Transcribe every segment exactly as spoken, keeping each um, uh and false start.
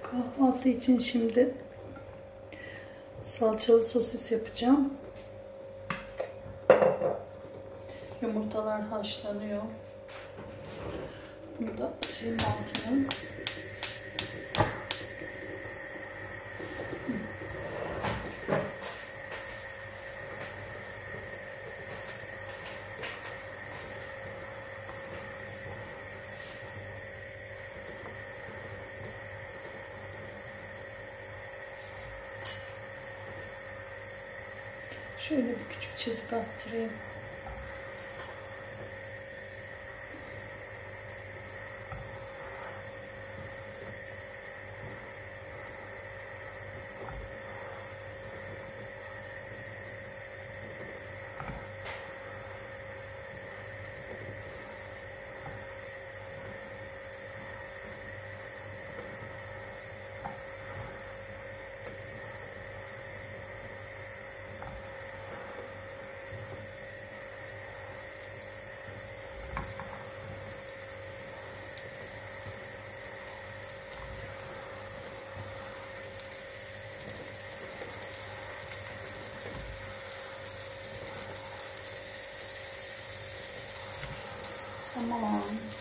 Kahvaltı için şimdi salçalı sosis yapacağım. Yumurtalar haşlanıyor. Bunu da şeyin altına. Şöyle bir küçük çizik attırayım. Tamam.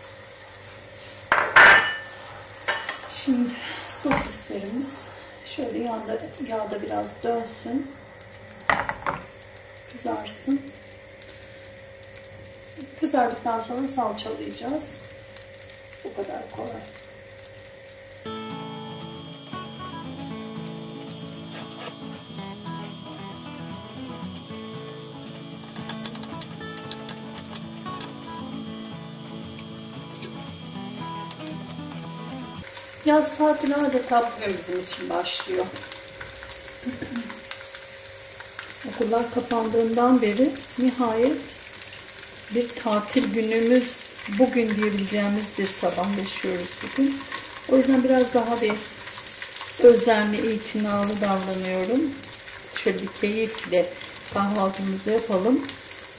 Şimdi sosislerimiz şöyle yağda, yağda biraz dönsün. Kızarsın. Kızardıktan sonra salçalayacağız. Bu kadar kolay. Yaz tatili adeta bugün bizim için başlıyor. Okullar kapandığından beri nihayet bir tatil günümüz bugün diyebileceğimiz bir sabah yaşıyoruz bugün. O yüzden biraz daha bir özenli, itinalı davranıyorum. Şöyle bir keyifle kahvaltımızı yapalım.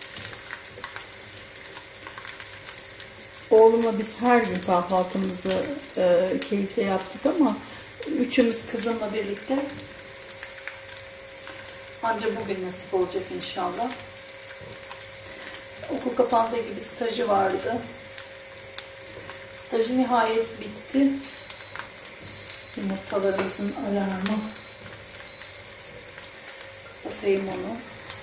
Oğlumla biz her gün kahvaltımızı e, keyifle yaptık ama üçümüz kızımla birlikte ancak bugün nasip olacak inşallah. Okul kapandığı gibi stajı vardı. Stajı nihayet bitti. Yumurtalarımızın alarmı. Kapatayım onu.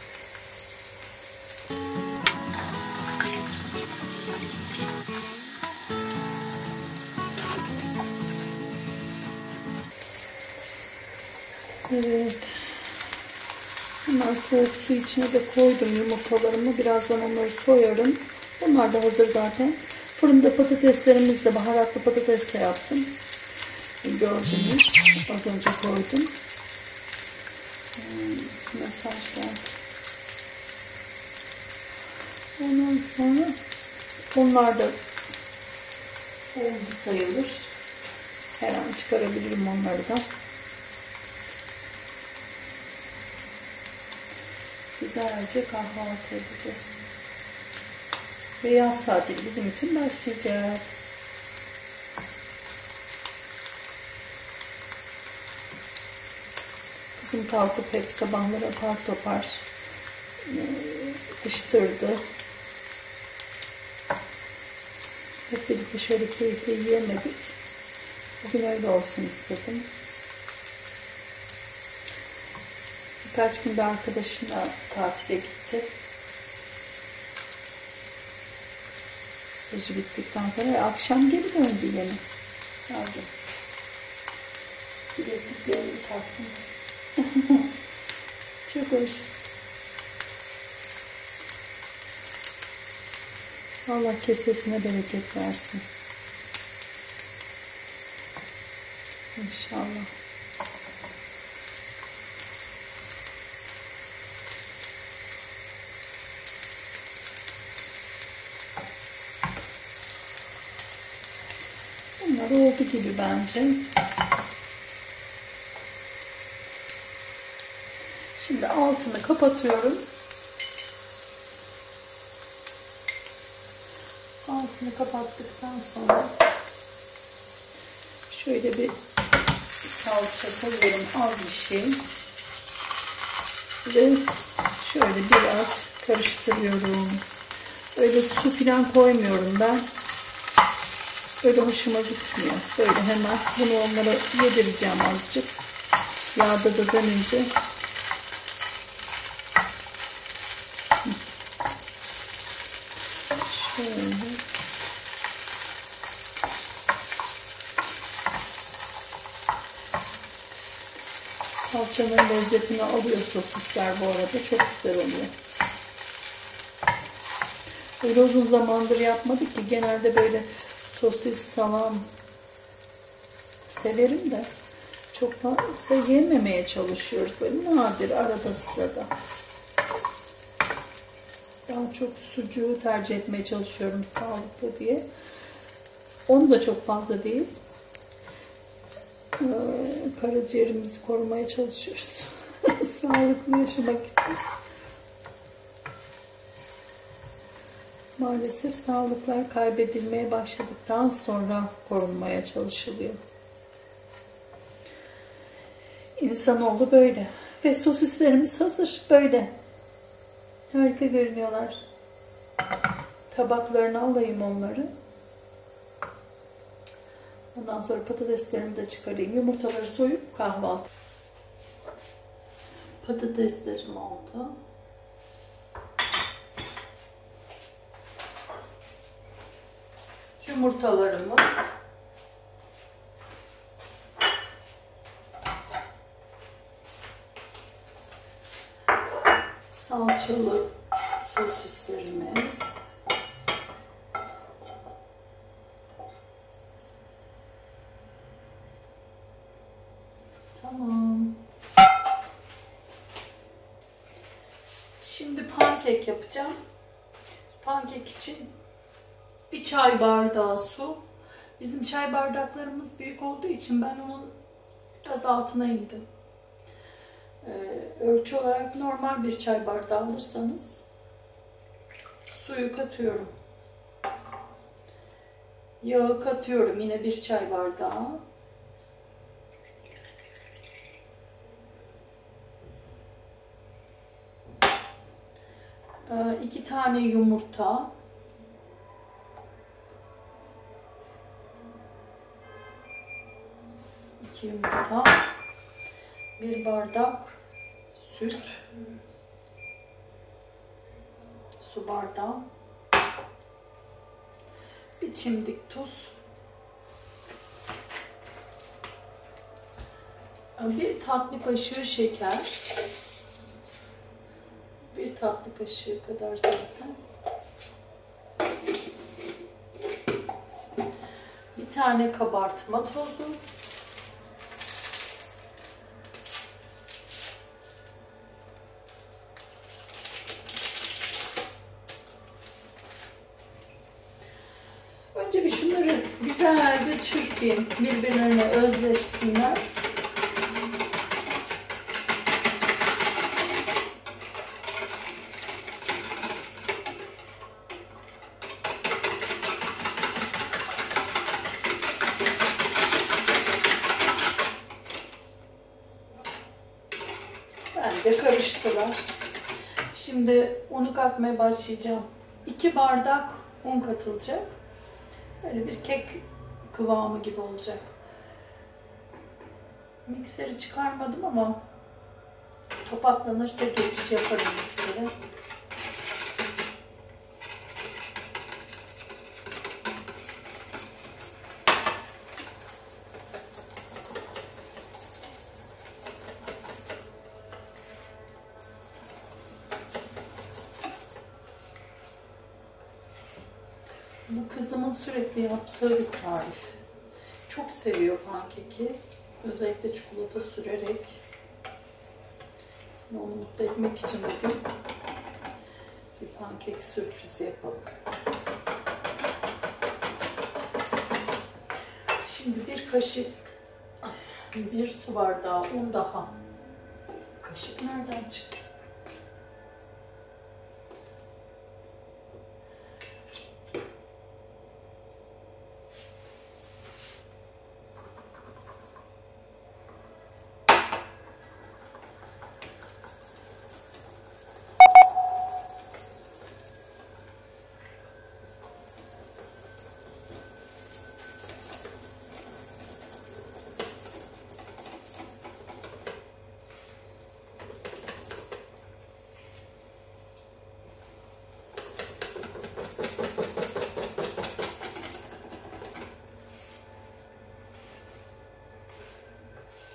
Evet. Hemen soğuk su içine de koydum yumurtalarımı. Birazdan onları soyarım. Onlar da hazır zaten. Fırında patateslerimizi de baharatlı patatesle yaptım. Gördünüz. Az önce koydum. Hmm, mesaj geldi. Ondan sonra onlar da oldu sayılır. Her an çıkarabilirim onları da. Güzelce kahvaltı edeceğiz. Ve yaz tatili bizim için başlayacak. Kızım kalkıp hep sabahları apar topar dıştırdı. Hep birlikte şöyle keyifle yiyemedik. Bugün öyle olsun istedim. Birkaç günde arkadaşına tatile gitti. Stajı bittikten sonra akşam geri döndü yine. Geldi. Bilekliklerini taktım. Çok hoş. Allah kesesine bereket versin. İnşallah. Bunlar oldu gibi bence. Şimdi altını kapatıyorum. Altını kapattıktan sonra şöyle bir salça koyuyorum, az bir şey. Ve şöyle biraz karıştırıyorum. Öyle su falan koymuyorum ben. Öyle hoşuma gitmiyor. Böyle hemen bunu onlara yedireceğim azıcık. Yağda da dönünce. Şöyle. Salçanın lezzetini alıyor sosisler bu arada. Çok güzel oluyor. Öyle uzun zamandır yapmadık ki. Genelde böyle sosis, salam severim de çok fazla yememeye çalışıyoruz. Böyle nadir, arada sırada. Daha çok sucuğu tercih etmeye çalışıyorum sağlıklı diye. Onu da çok fazla değil. Ee, karaciğerimizi korumaya çalışıyoruz. Sağlıklı yaşamak için. Maalesef sağlıklar kaybedilmeye başladıktan sonra korunmaya çalışılıyor. İnsanoğlu böyle. Ve sosislerimiz hazır. Böyle. Harika görünüyorlar. Tabaklarına alayım onları. Ondan sonra patateslerimi de çıkarayım. Yumurtaları soyup kahvaltı. Patateslerim oldu. Yumurtalarımız. Salçalı sosislerimiz. Tamam. Şimdi pankek yapacağım. Pankek için bir çay bardağı su. Bizim çay bardaklarımız büyük olduğu için ben onun biraz altına indim. Ee, ölçü olarak normal bir çay bardağı alırsanız suyu katıyorum. Yağı katıyorum yine bir çay bardağı. Ee, iki tane yumurta. iki yumurta. Bir bardak süt. Su bardağı. Bir çimdik tuz. Bir tatlı kaşığı şeker. Bir tatlı kaşığı kadar zaten. Bir tane kabartma tozu. Önce bir şunları güzelce çırpayım. Birbirlerine özleşsinler. Bence karıştılar. Şimdi unu katmaya başlayacağım. iki bardak un katılacak. Böyle bir kek kıvamı gibi olacak. Mikseri çıkarmadım ama topaklanırsa geçiş yaparım miksere. Bu kızımın sürekli yaptığı bir tarif. Çok seviyor pankeki. Özellikle çikolata sürerek. Şimdi onu mutlu etmek için bugün bir pankek sürprizi yapalım. Şimdi bir kaşık, bir su bardağı un daha. Kaşık nereden çıktı?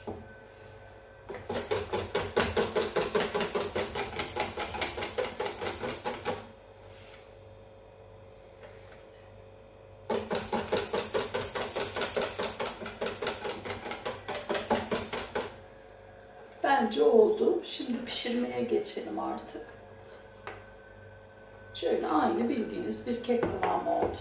Bence oldu. Şimdi pişirmeye geçelim artık. Şöyle aynı bildiğiniz bir kek kıvamı oldu.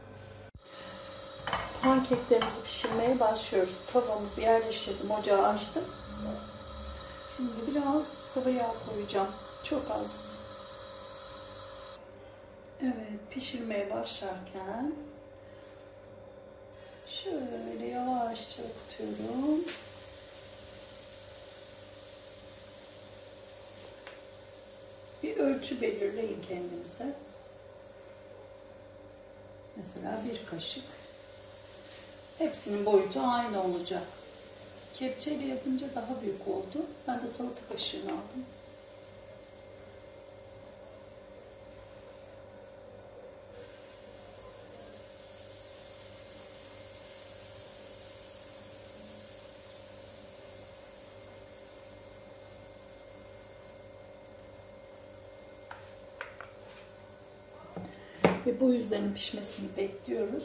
Pankeklerimizi pişirmeye başlıyoruz. Tavamızı yerleştirdim, ocağı açtım. Şimdi biraz sıvı yağ koyacağım. Çok az. Evet, pişirmeye başlarken şöyle yavaşça tutuyorum. Bir ölçü belirleyin kendinize. Mesela bir kaşık. Hepsinin boyutu aynı olacak. Kepçeyle yapınca daha büyük oldu. Ben de salata kaşığını aldım. Ve bu yüzlerin pişmesini bekliyoruz.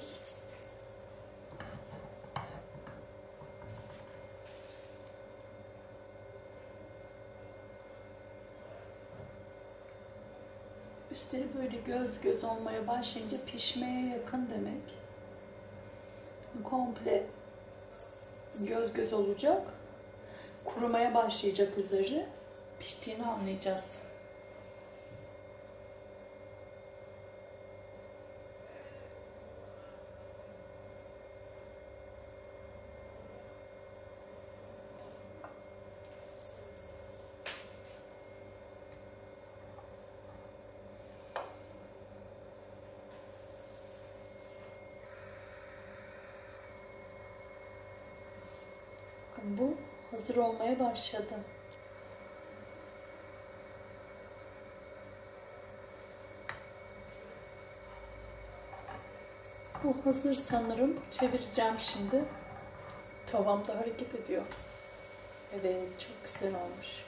Üstleri böyle göz göz olmaya başlayınca pişmeye yakın demek. Komple göz göz olacak. Kurumaya başlayacak üzeri. Piştiğini anlayacağız. Bu hazır olmaya başladı. Bu hazır sanırım. Çevireceğim şimdi. Tavamda hareket ediyor. Evet, çok güzel olmuş.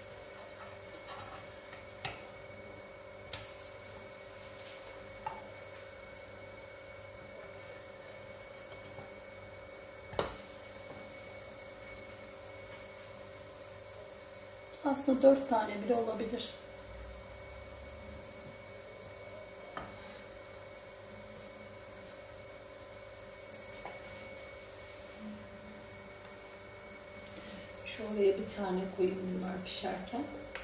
Aslında dört tane bile olabilir. Şuraya bir tane koyayım bunlar pişerken.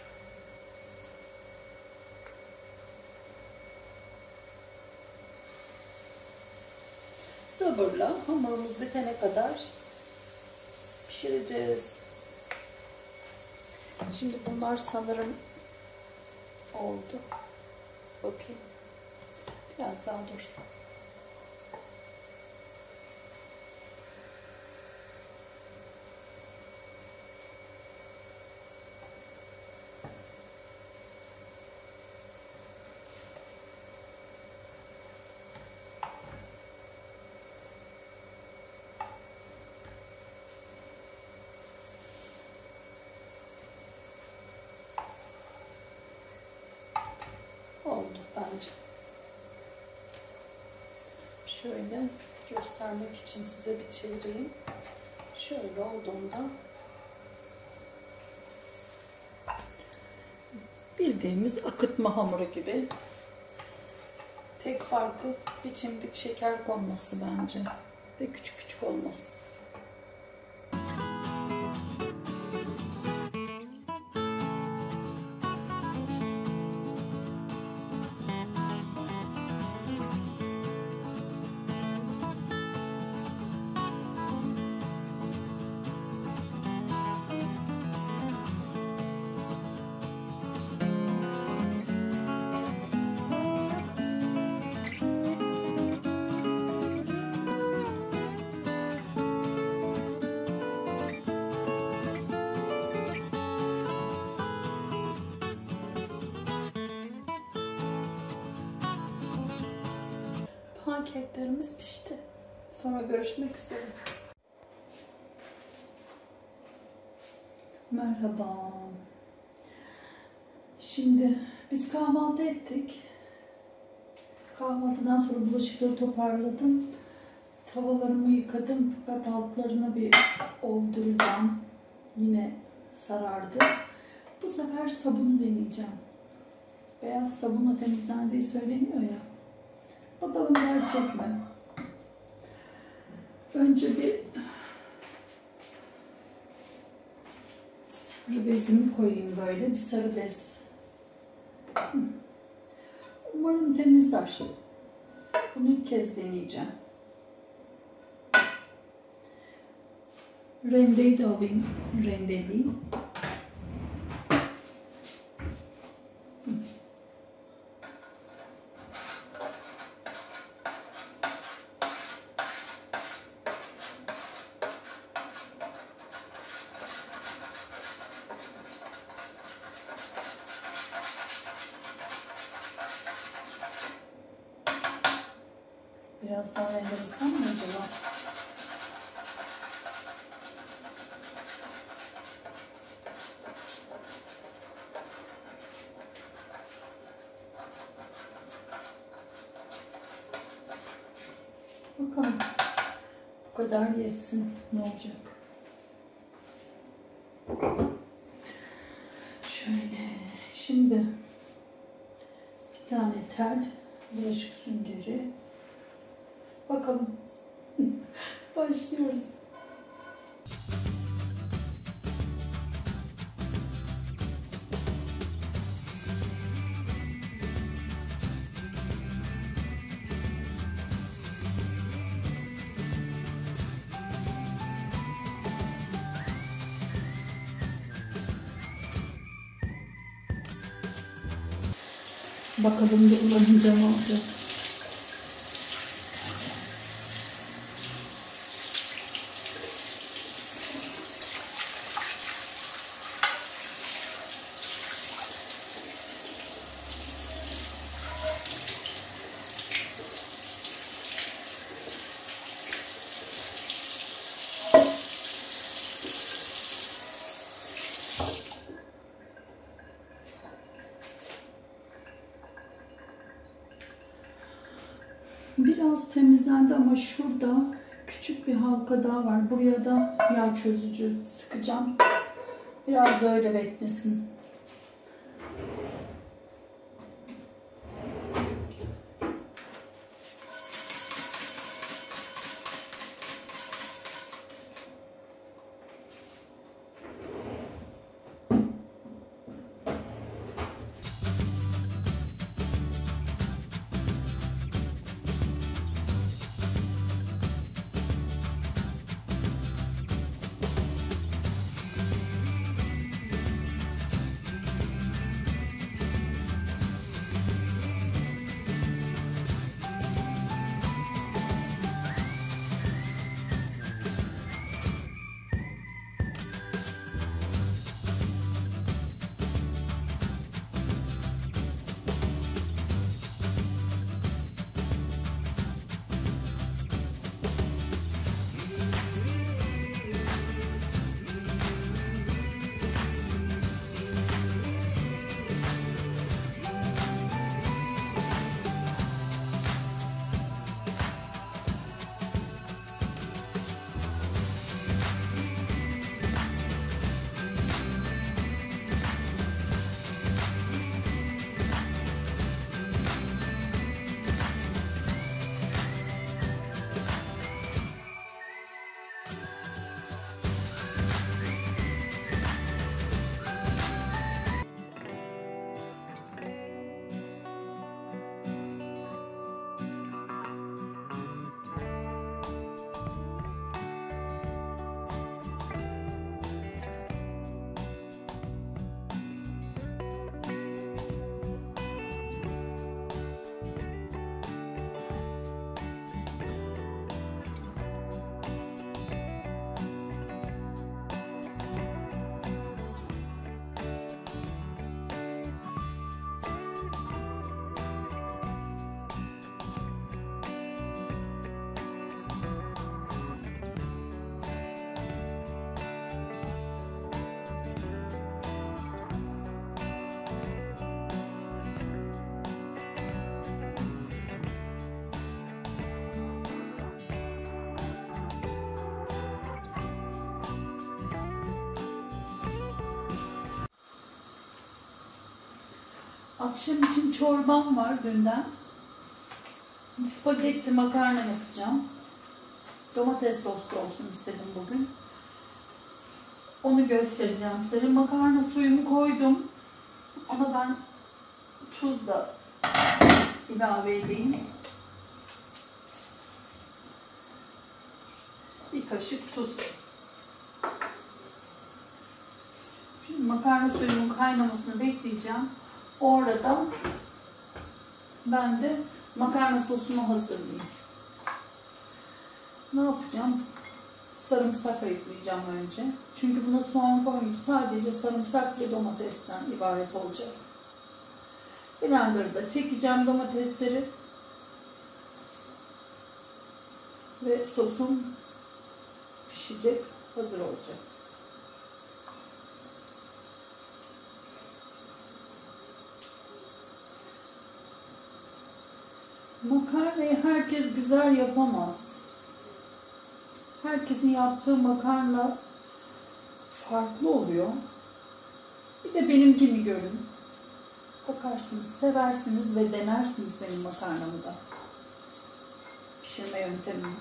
Sabırla hamurumuz bitene kadar pişireceğiz. Şimdi bunlar sanırım oldu. Bakayım. Biraz daha dursun. Oldu bence. Şöyle göstermek için size bir çevireyim. Şöyle olduğunda bildiğimiz akıtma hamuru gibi. Tek farkı bir çimdik şeker konması bence ve küçük küçük olması. Pankeklerimiz pişti. Sonra görüşmek üzere. Merhaba. Şimdi biz kahvaltı ettik. Kahvaltıdan sonra bulaşıkları toparladım. Tavalarımı yıkadım fakat altlarına bir ovduracağım. Yine sarardı. Bu sefer sabunu deneyeceğim. Beyaz sabunla temizlendiği söyleniyor ya. Bakalım gerçek mi? Önce bir sarı bezimi koyayım böyle. Bir sarı bez. Umarım temizler. Bunu ilk kez deneyeceğim. Rendeyi de alayım. Rendeleyeyim. Biraz daha rendelesem mi acaba? Bakalım. Bu kadar yetsin. Ne olacak? Şöyle. Şimdi bir tane tel, bulaşık süngeri. Bakalım. Başlıyoruz. Bakalım da kullanınca ne olacak? Biraz temizlendi ama şurada küçük bir halka daha var. Buraya da yağ çözücü sıkacağım. Biraz da öyle beklesin. Akşam için çorbam var dünden. Spagetti makarna yapacağım. Domates soslu olsun istedim bugün. Onu göstereceğim size. Makarna suyumu koydum. Ona ben tuz da ilave edeyim. Bir kaşık tuz. Şimdi makarna suyunun kaynamasını bekleyeceğim. Orada ben de makarna sosumu hazırlayayım. Ne yapacağım? Sarımsak ayıklayacağım önce. Çünkü buna soğan koymuş. Sadece sarımsak ve domatesten ibaret olacak. Blender'da çekeceğim domatesleri. Ve sosum pişecek, hazır olacak. Makarnayı herkes güzel yapamaz. Herkesin yaptığı makarna farklı oluyor. Bir de benimkini görün. Bakarsınız, seversiniz ve denersiniz benim makarnamı da. Pişirme yöntemini.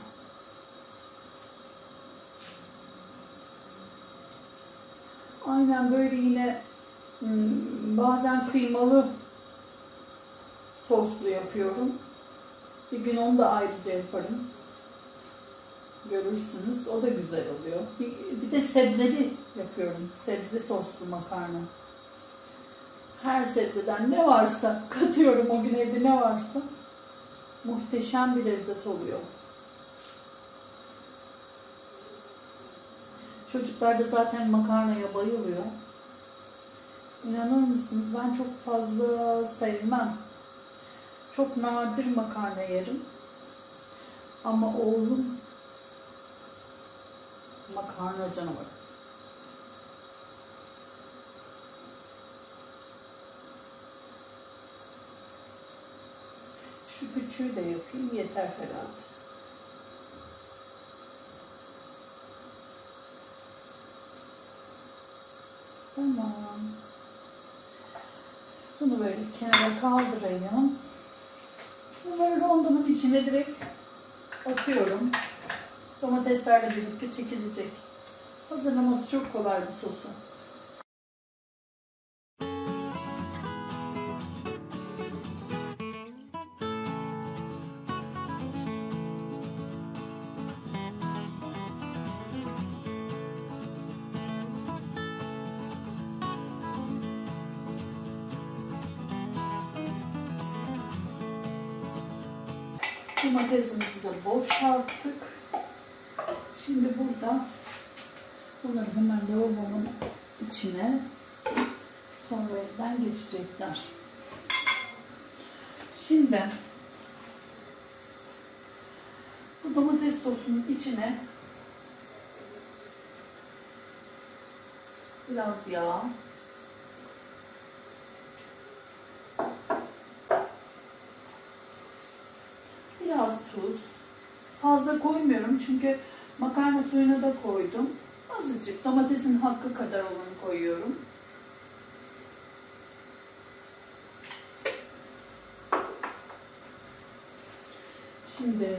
Aynen böyle yine bazen kıymalı soslu yapıyorum. Bir gün onu da ayrıca yaparım. Görürsünüz. O da güzel oluyor. Bir, bir de sebzeli yapıyorum. Sebze soslu makarna. Her sebzeden ne varsa katıyorum o gün evde ne varsa. Muhteşem bir lezzet oluyor. Çocuklar da zaten makarnaya bayılıyor. İnanır mısınız? Ben çok fazla sevmem. Çok nadir makarna yerim. Ama oğlum makarna canavarı. Şu küçüğü de yapayım. Yeter herhalde. Tamam. Bunu böyle kenara kaldırayım. Böyle rondomun içine direkt atıyorum. Domateslerle birlikte çekilecek. Hazırlaması çok kolay bir sosu. Domatesimizi de boşalttık. Şimdi burada bunları hemen lavabomun içine sonra elden geçecekler. Şimdi bu domates sosunun içine biraz yağ, biraz tuz, fazla koymuyorum çünkü makarna suyunu da koydum. Azıcık domatesin hakkı kadar olanı koyuyorum. Şimdi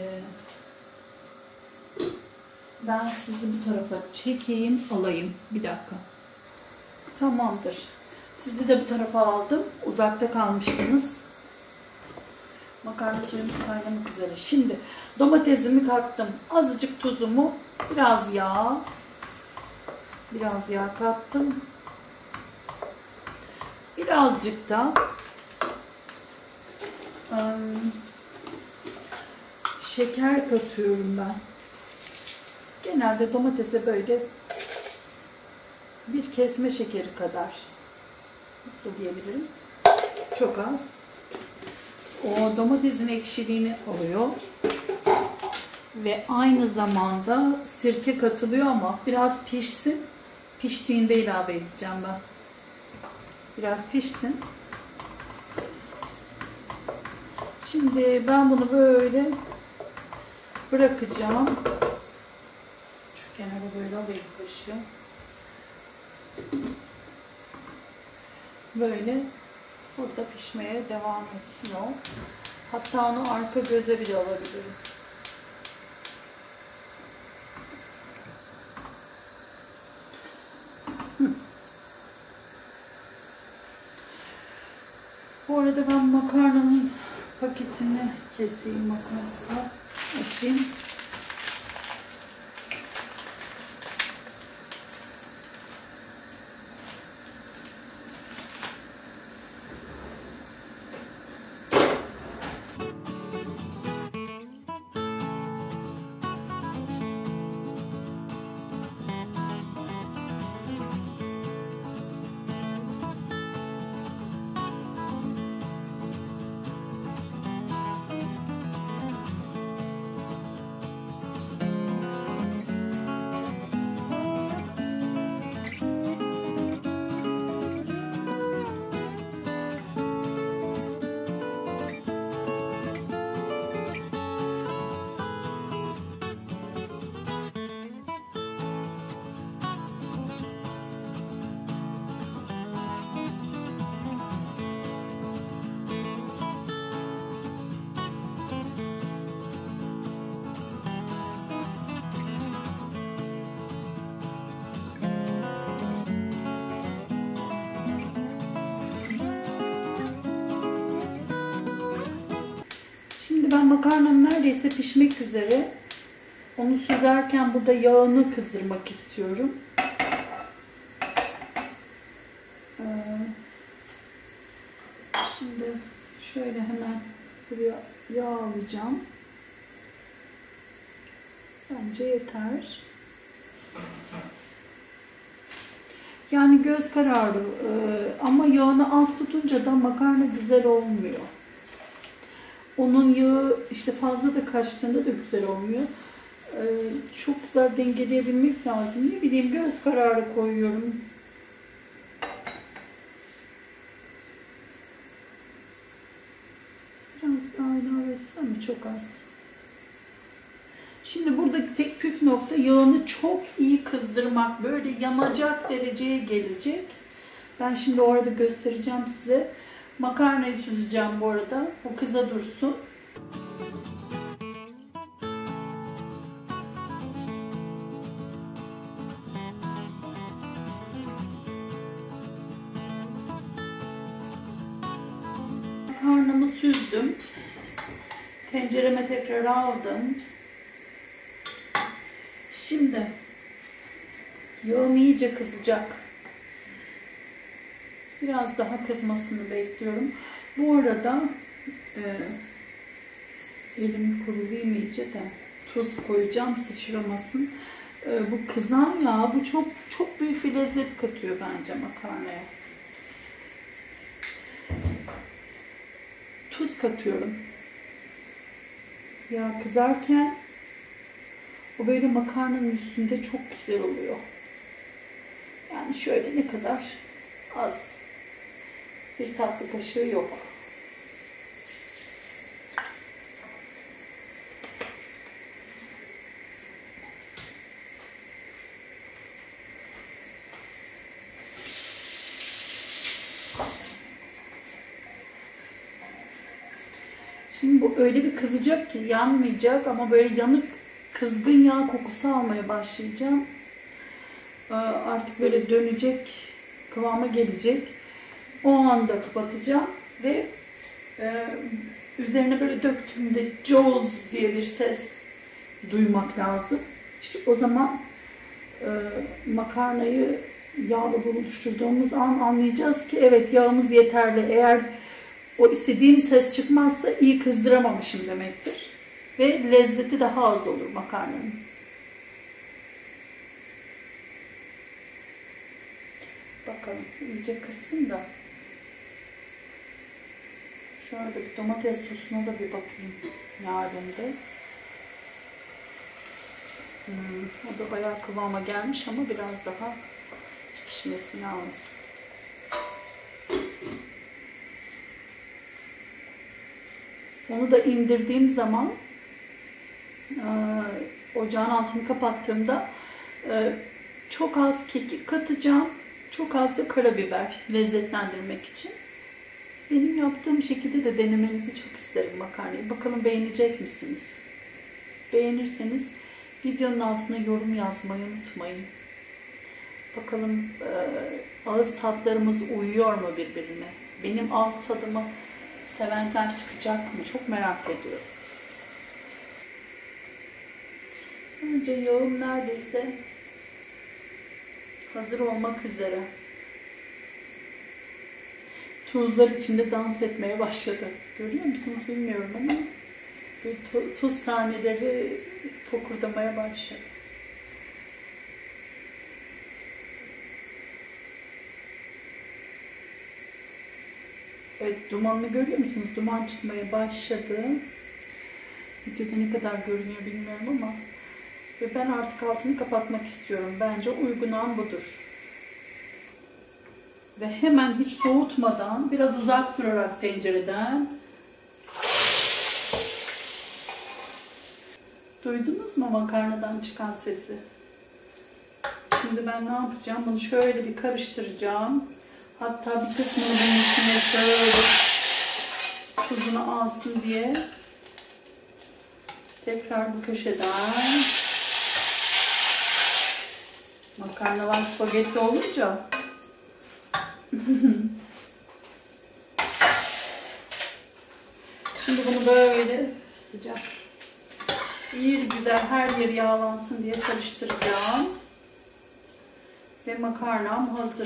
ben sizi bu tarafa çekeyim, alayım. Bir dakika. Tamamdır. Sizi de bu tarafa aldım. Uzakta kalmıştınız. Makarna suyumuz kaynamak üzere. Şimdi domatesimi kattım. Azıcık tuzumu, biraz yağ, biraz yağ kattım. Birazcık da ım, şeker katıyorum ben. Genelde domatese böyle bir kesme şekeri kadar. Nasıl diyebilirim? Çok az. O domatesin ekşiliğini alıyor. Ve aynı zamanda sirke katılıyor ama biraz pişsin. Piştiğinde ilave edeceğim ben. Biraz pişsin. Şimdi ben bunu böyle bırakacağım. Şu kenara böyle alayım kaşığı. Böyle burada pişmeye devam etsin o. Hatta onu arka göze bile alabilirim. Hı. Bu arada ben makarnanın paketini keseyim makasla. Açayım. Ben makarnam neredeyse pişmek üzere. Onu süzerken burada yağını kızdırmak istiyorum. Ee, şimdi şöyle hemen buraya yağ alacağım. Bence yeter. Yani göz kararı ee, ama yağını az tutunca da makarna güzel olmuyor. Onun yağı işte fazla da kaçtığında da güzel olmuyor. Ee, çok güzel dengeleyebilmek lazım. Ne bileyim göz kararı koyuyorum. Biraz daha ilave etsem mi? Çok az. Şimdi buradaki tek püf nokta yağını çok iyi kızdırmak. Böyle yanacak dereceye gelecek. Ben şimdi orada göstereceğim size. Makarnayı süzeceğim bu arada. O kıza dursun. Makarnamı süzdüm. Tencereme tekrar aldım. Şimdi yağım iyice kızacak. Biraz daha kızmasını bekliyorum. Bu arada e, elimi kurulayım iyice de tuz koyacağım sıçramasın. E, bu kızan yağ bu çok çok büyük bir lezzet katıyor bence makarnaya. Tuz katıyorum. Yağ kızarken o böyle makarnanın üstünde çok güzel oluyor. Yani şöyle ne kadar az. Bir tatlı kaşığı yok. Şimdi bu öyle bir kızacak ki yanmayacak ama böyle yanık kızgın yağ kokusu almaya başlayacağım. Artık böyle dönecek, kıvama gelecek. O anda kapatacağım ve e, üzerine böyle döktüğümde "Jaws" diye bir ses duymak lazım. İşte o zaman e, makarnayı yağla buluşturduğumuz an anlayacağız ki evet yağımız yeterli. Eğer o istediğim ses çıkmazsa iyi kızdıramamışım demektir. Ve lezzeti daha az olur makarnanın. Bakalım iyice kızsın da. Şu arada bir domates sosuna da bir bakayım yarında. Hmm, o da bayağı kıvama gelmiş ama biraz daha pişmesi lazım. Onu da indirdiğim zaman ocağın altını kapattığımda çok az kekik katacağım. Çok az da karabiber lezzetlendirmek için. Benim yaptığım şekilde de denemenizi çok isterim makarnayı. Bakalım beğenecek misiniz? Beğenirseniz videonun altına yorum yazmayı unutmayın. Bakalım e, ağız tatlarımız uyuyor mu birbirine? Benim ağız tadımı sevenler çıkacak mı? Çok merak ediyorum. Önce yağım neredeyse hazır olmak üzere. Tuzlar içinde dans etmeye başladı. Görüyor musunuz bilmiyorum ama tuz taneleri fokurdamaya başladı. Evet, dumanını görüyor musunuz? Duman çıkmaya başladı. Videoda ne kadar görünüyor bilmiyorum ama ve ben artık altını kapatmak istiyorum. Bence uygun an budur. Ve hemen hiç soğutmadan, biraz uzak durarak tencereden. Duydunuz mu makarnadan çıkan sesi? Şimdi ben ne yapacağım? Bunu şöyle bir karıştıracağım. Hatta bir kısmını bunun içine şöyle tuzunu alsın diye tekrar bu köşeden makarnalar spagetti olunca şimdi bunu böyle sıcak bir güzel her yeri yağlansın diye karıştıracağım ve makarnam hazır.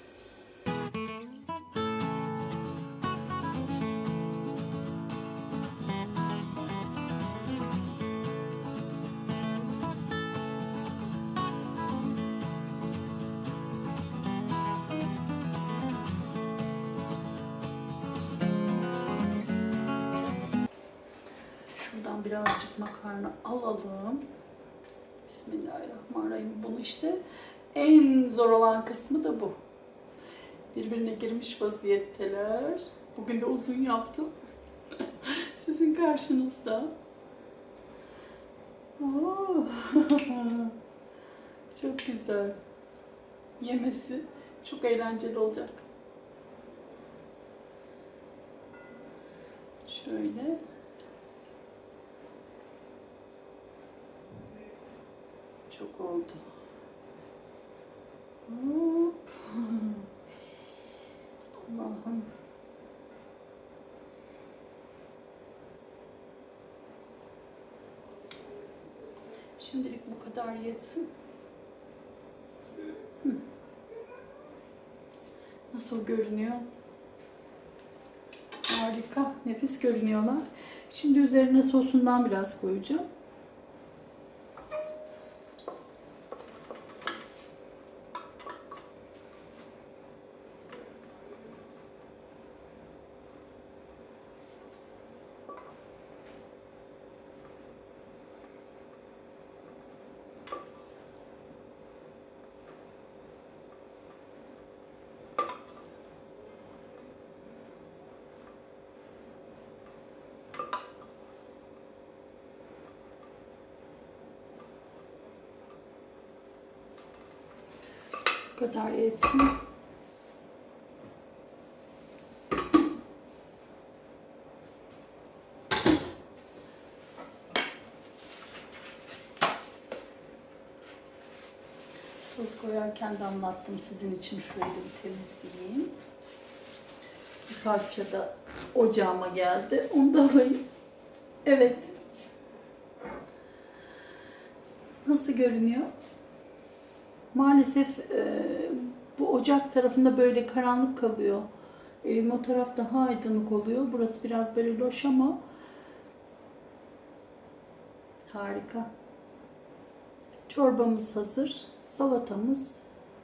Birazcık makarna alalım. Bismillahirrahmanirrahim. Bunu işte en zor olan kısmı da bu. Birbirine girmiş vaziyetteler. Bugün de uzun yaptım. Sizin karşınızda. Oh. Çok güzel. Yemesi çok eğlenceli olacak. Şöyle. Çok oldu. Hop. Allah'ım. Şimdilik bu kadar yetsin. Nasıl görünüyor? Harika. Nefis görünüyorlar. Şimdi üzerine sosundan biraz koyacağım. Bu kadar yetsin. Sos koyarken damlattım sizin için, şurayı da bir temizleyeyim. Bu salça da ocağıma geldi. Onu da alayım. Evet. Nasıl görünüyor? Maalesef e, bu ocak tarafında böyle karanlık kalıyor. E, o taraf daha aydınlık oluyor. Burası biraz böyle loş ama harika. Çorbamız hazır. Salatamız.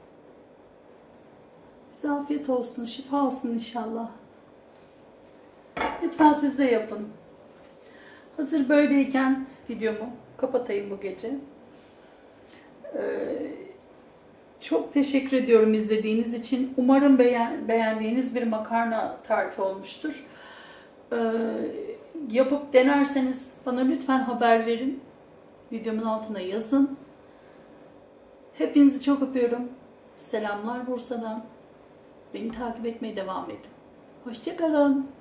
Bize afiyet olsun. Şifa olsun inşallah. Lütfen siz de yapın. Hazır böyleyken videomu kapatayım bu gece. Ee, çok teşekkür ediyorum izlediğiniz için. Umarım beğen, beğendiğiniz bir makarna tarifi olmuştur. Ee, yapıp denerseniz bana lütfen haber verin. Videomun altına yazın. Hepinizi çok öpüyorum. Selamlar Bursa'dan. Beni takip etmeye devam edin. Hoşça kalın.